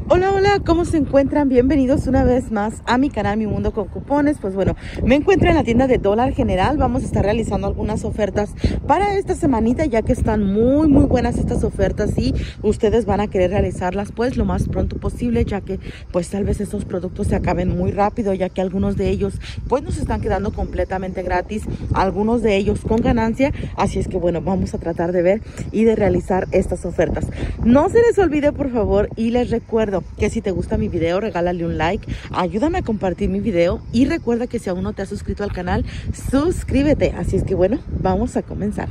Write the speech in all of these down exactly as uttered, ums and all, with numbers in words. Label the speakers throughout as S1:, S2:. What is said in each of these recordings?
S1: Hola, hola, ¿cómo se encuentran? Bienvenidos una vez más a mi canal Mi Mundo con Cupones. Pues bueno, me encuentro en la tienda de Dólar General. Vamos a estar realizando algunas ofertas para esta semanita, ya que están muy, muy buenas estas ofertas y ustedes van a querer realizarlas pues lo más pronto posible, ya que pues tal vez estos productos se acaben muy rápido, ya que algunos de ellos pues nos están quedando completamente gratis, algunos de ellos con ganancia. Así es que bueno, vamos a tratar de ver y de realizar estas ofertas. No se les olvide, por favor, y les recuerdo que si te gusta mi video, regálale un like, ayúdame a compartir mi video y recuerda que si aún no te has suscrito al canal, suscríbete. Así es que bueno, vamos a comenzar.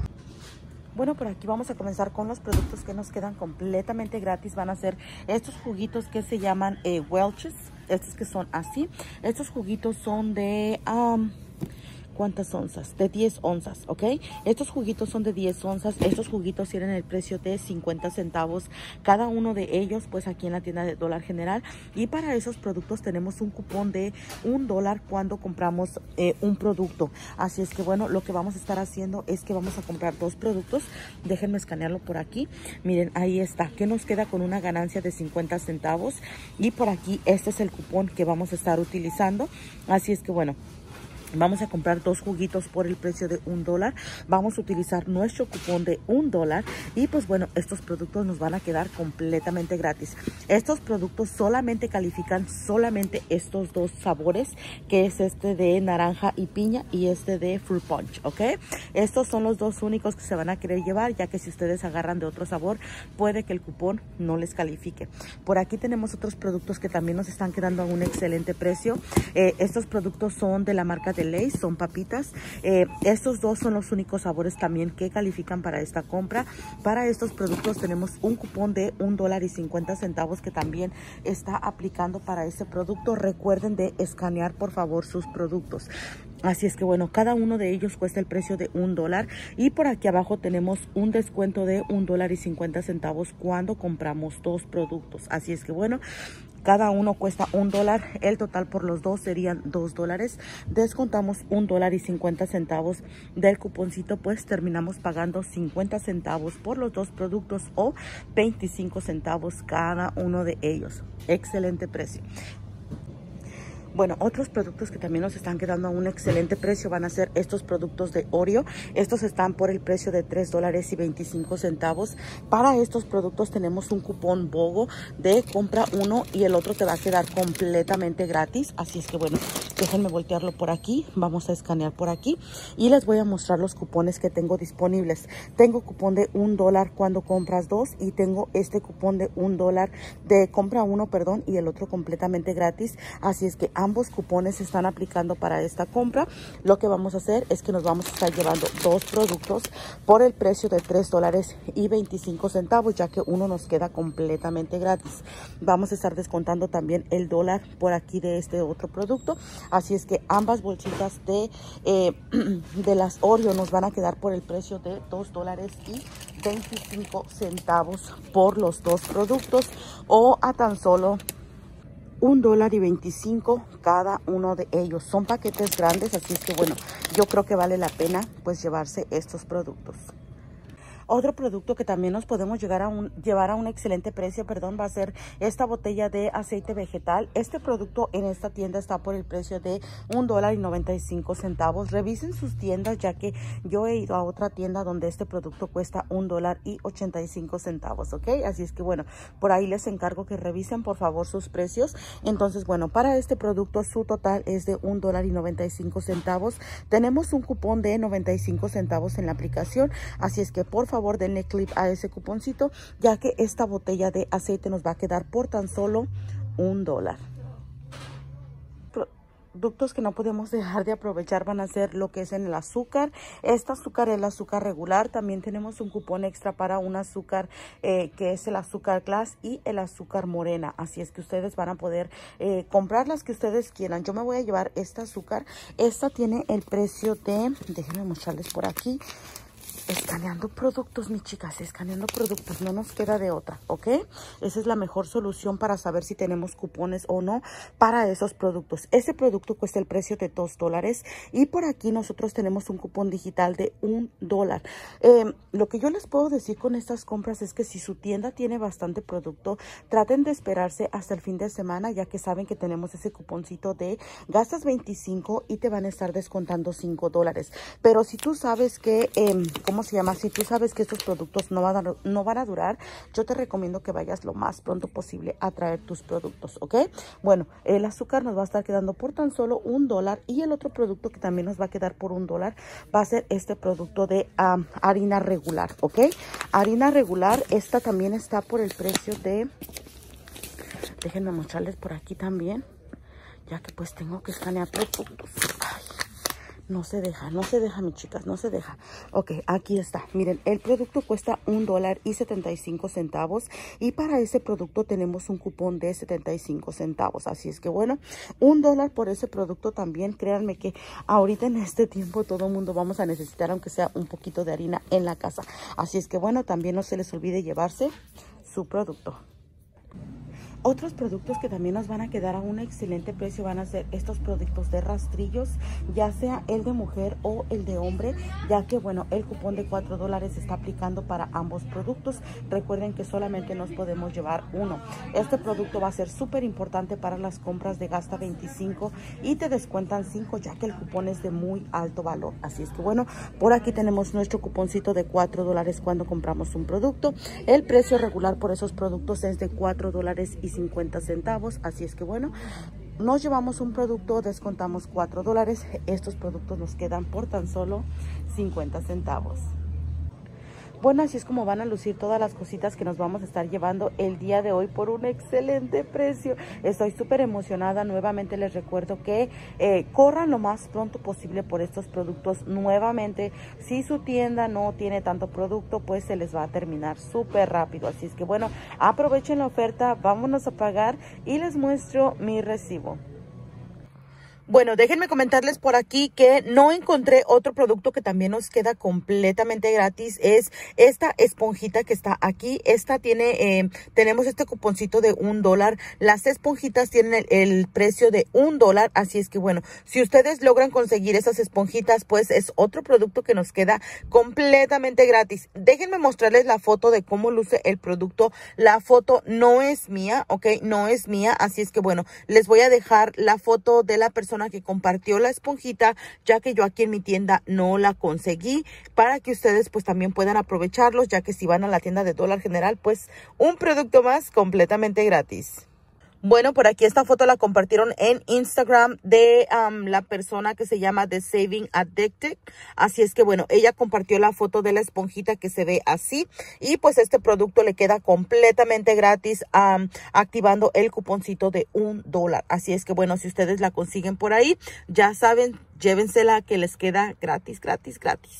S1: Bueno, por aquí vamos a comenzar con los productos que nos quedan completamente gratis. Van a ser estos juguitos que se llaman eh, Welch's, estos que son así. Estos juguitos son de... Um, ¿cuántas onzas? De diez onzas, ¿ok? Estos juguitos son de diez onzas. Estos juguitos tienen el precio de cincuenta centavos cada uno de ellos, pues aquí en la tienda de Dólar General. Y para esos productos tenemos un cupón de un dólar cuando compramos eh, un producto. Así es que bueno, lo que vamos a estar haciendo es que vamos a comprar dos productos. Déjenme escanearlo por aquí. Miren, ahí está, que nos queda con una ganancia de cincuenta centavos. Y por aquí, este es el cupón que vamos a estar utilizando. Así es que bueno, vamos a comprar dos juguitos por el precio de un dólar. Vamos a utilizar nuestro cupón de un dólar. Y pues bueno, estos productos nos van a quedar completamente gratis. Estos productos solamente califican solamente estos dos sabores, que es este de naranja y piña y este de fruit punch, ¿ok? Estos son los dos únicos que se van a querer llevar, ya que si ustedes agarran de otro sabor, puede que el cupón no les califique. Por aquí tenemos otros productos que también nos están quedando a un excelente precio. Eh, estos productos son de la marca de Lay's, son papitas. Eh, estos dos son los únicos sabores también que califican para esta compra. Para estos productos tenemos un cupón de un dólar y cincuenta centavos que también está aplicando para este producto. Recuerden de escanear por favor sus productos. Así es que bueno, cada uno de ellos cuesta el precio de un dólar. Y por aquí abajo tenemos un descuento de un dólar y cincuenta centavos cuando compramos dos productos. Así es que bueno, cada uno cuesta un dólar. El total por los dos serían dos dólares. Descontamos un dólar y cincuenta centavos del cuponcito, pues terminamos pagando cincuenta centavos por los dos productos o veinticinco centavos cada uno de ellos. Excelente precio. Bueno, otros productos que también nos están quedando a un excelente precio van a ser estos productos de Oreo. Estos están por el precio de tres dólares y veinticinco centavos. Para estos productos tenemos un cupón BOGO de compra uno y el otro te va a quedar completamente gratis. Así es que bueno, déjenme voltearlo por aquí. Vamos a escanear por aquí y les voy a mostrar los cupones que tengo disponibles. Tengo cupón de un dólar cuando compras dos y tengo este cupón de un dólar de compra uno, perdón, y el otro completamente gratis. Así es que ambos cupones se están aplicando para esta compra. Lo que vamos a hacer es que nos vamos a estar llevando dos productos por el precio de tres dólares y veinticinco centavos, ya que uno nos queda completamente gratis. Vamos a estar descontando también el dólar por aquí de este otro producto. Así es que ambas bolsitas de, eh, de las Oreo nos van a quedar por el precio de dos dólares y veinticinco centavos por los dos productos, o a tan solo un dólar y veinticinco cada uno de ellos. Son paquetes grandes, así es que bueno, yo creo que vale la pena pues llevarse estos productos. Otro producto que también nos podemos llegar a un, llevar a un excelente precio, perdón, va a ser esta botella de aceite vegetal. Este producto en esta tienda está por el precio de un dólar y noventa y cinco centavos. Revisen sus tiendas, ya que yo he ido a otra tienda donde este producto cuesta un dólar y ochenta y cinco centavos, ¿ok? Así es que bueno, por ahí les encargo que revisen por favor sus precios. Entonces bueno, para este producto su total es de un dólar y noventa y cinco centavos. Tenemos un cupón de noventa y cinco centavos en la aplicación, así es que por favor favor denle clip a ese cuponcito, ya que esta botella de aceite nos va a quedar por tan solo un dólar. Productos que no podemos dejar de aprovechar van a ser lo que es en el azúcar. Este azúcar es el azúcar regular. También tenemos un cupón extra para un azúcar eh, que es el azúcar glass y el azúcar morena. Así es que ustedes van a poder eh, comprar las que ustedes quieran. Yo me voy a llevar esta azúcar. Esta tiene el precio de, déjenme mostrarles por aquí, escaneando productos, mis chicas, escaneando productos, no nos queda de otra, ¿ok? Esa es la mejor solución para saber si tenemos cupones o no para esos productos. Ese producto cuesta el precio de dos dólares y por aquí nosotros tenemos un cupón digital de un dólar. Eh, lo que yo les puedo decir con estas compras es que si su tienda tiene bastante producto, traten de esperarse hasta el fin de semana, ya que saben que tenemos ese cuponcito de gastas veinticinco y te van a estar descontando cinco dólares. Pero si tú sabes que, eh, ¿cómo se llama? Si tú sabes que estos productos no van, a, no van a durar, yo te recomiendo que vayas lo más pronto posible a traer tus productos, ¿ok? Bueno, el azúcar nos va a estar quedando por tan solo un dólar y el otro producto que también nos va a quedar por un dólar va a ser este producto de um, harina regular, ¿ok? Harina regular, esta también está por el precio de... Déjenme mostrarles por aquí también, ya que pues tengo que escanear productos. Ay. No se deja, no se deja, mis chicas, no se deja. Ok, aquí está. Miren, el producto cuesta un dólar y setenta y cinco centavos. Y para ese producto tenemos un cupón de setenta y cinco centavos. Así es que bueno, un dólar por ese producto también. Créanme que ahorita en este tiempo todo el mundo vamos a necesitar, aunque sea un poquito de harina en la casa. Así es que bueno, también no se les olvide llevarse su producto. Otros productos que también nos van a quedar a un excelente precio van a ser estos productos de rastrillos, ya sea el de mujer o el de hombre, ya que bueno, el cupón de cuatro dólares se está aplicando para ambos productos. Recuerden que solamente nos podemos llevar uno. Este producto va a ser súper importante para las compras de gasta veinticinco y te descuentan cinco, ya que el cupón es de muy alto valor. Así es que bueno, por aquí tenemos nuestro cuponcito de cuatro dólares cuando compramos un producto. El precio regular por esos productos es de cuatro dólares y cincuenta centavos. Así es que bueno, nos llevamos un producto, descontamos cuatro dólares. Estos productos nos quedan por tan solo cincuenta centavos. Bueno, así es como van a lucir todas las cositas que nos vamos a estar llevando el día de hoy por un excelente precio. Estoy súper emocionada. Nuevamente les recuerdo que eh, corran lo más pronto posible por estos productos. Nuevamente, si su tienda no tiene tanto producto, pues se les va a terminar súper rápido. Así es que bueno, aprovechen la oferta, vámonos a pagar y les muestro mi recibo. Bueno, déjenme comentarles por aquí que no encontré otro producto que también nos queda completamente gratis. Es esta esponjita que está aquí. Esta tiene, eh, tenemos este cuponcito de un dólar. Las esponjitas tienen el, el precio de un dólar. Así es que bueno, si ustedes logran conseguir esas esponjitas, pues es otro producto que nos queda completamente gratis. Déjenme mostrarles la foto de cómo luce el producto. La foto no es mía, ¿ok? No es mía. Así es que bueno, les voy a dejar la foto de la persona que compartió la esponjita, ya que yo aquí en mi tienda no la conseguí, para que ustedes pues también puedan aprovecharlos, ya que si van a la tienda de Dollar General, pues un producto más completamente gratis. Bueno, por aquí esta foto la compartieron en Instagram de um, la persona que se llama The Saving Addicted. Así es que bueno, ella compartió la foto de la esponjita que se ve así. Y pues este producto le queda completamente gratis um, activando el cuponcito de un dólar. Así es que bueno, si ustedes la consiguen por ahí, ya saben, llévensela que les queda gratis, gratis, gratis.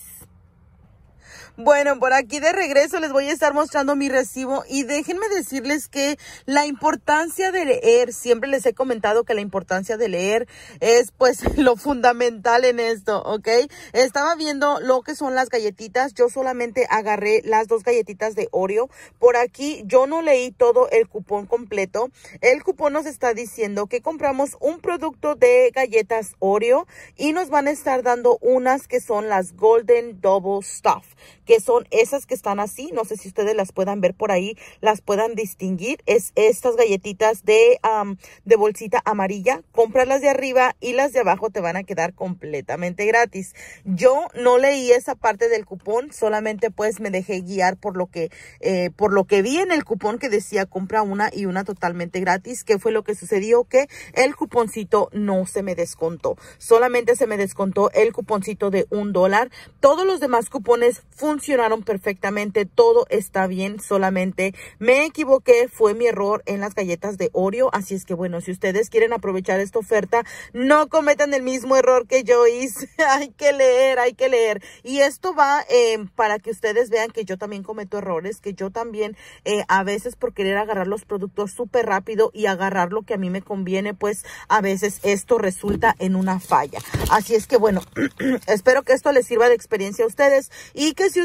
S1: Bueno, por aquí de regreso les voy a estar mostrando mi recibo y déjenme decirles que la importancia de leer, siempre les he comentado que la importancia de leer es pues lo fundamental en esto, ¿ok? Estaba viendo lo que son las galletitas, yo solamente agarré las dos galletitas de Oreo. Por aquí yo no leí todo el cupón completo. El cupón nos está diciendo que compramos un producto de galletas Oreo y nos van a estar dando unas que son las Golden Double Stuff, que son esas que están así. No sé si ustedes las puedan ver por ahí, las puedan distinguir. Es estas galletitas de, um, de bolsita amarilla. Compras las de arriba y las de abajo te van a quedar completamente gratis. Yo no leí esa parte del cupón, solamente pues me dejé guiar por lo que, eh, por lo que vi en el cupón que decía compra una y una totalmente gratis. ¿Qué fue lo que sucedió? Que el cuponcito no se me descontó. Solamente se me descontó el cuponcito de un dólar. Todos los demás cupones funcionaron perfectamente, todo está bien, solamente me equivoqué, fue mi error en las galletas de Oreo. Así es que bueno, si ustedes quieren aprovechar esta oferta, no cometan el mismo error que yo hice. Hay que leer, hay que leer. Y esto va eh, para que ustedes vean que yo también cometo errores, que yo también eh, a veces por querer agarrar los productos súper rápido y agarrar lo que a mí me conviene, pues a veces esto resulta en una falla. Así es que bueno, espero que esto les sirva de experiencia a ustedes y que si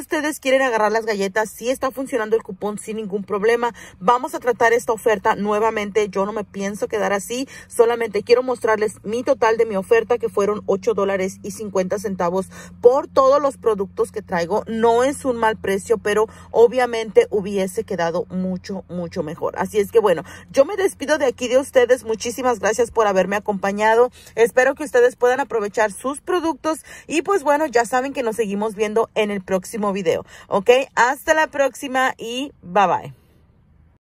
S1: ustedes quieren agarrar las galletas, sí está funcionando el cupón sin ningún problema. Vamos a tratar esta oferta nuevamente. Yo no me pienso quedar así. Solamente quiero mostrarles mi total de mi oferta, que fueron ocho dólares y cincuenta centavos por todos los productos que traigo. No es un mal precio, pero obviamente hubiese quedado mucho, mucho mejor. Así es que bueno, yo me despido de aquí de ustedes. Muchísimas gracias por haberme acompañado. Espero que ustedes puedan aprovechar sus productos y pues bueno, ya saben que nos seguimos viendo en el próximo video. Ok, hasta la próxima y bye bye.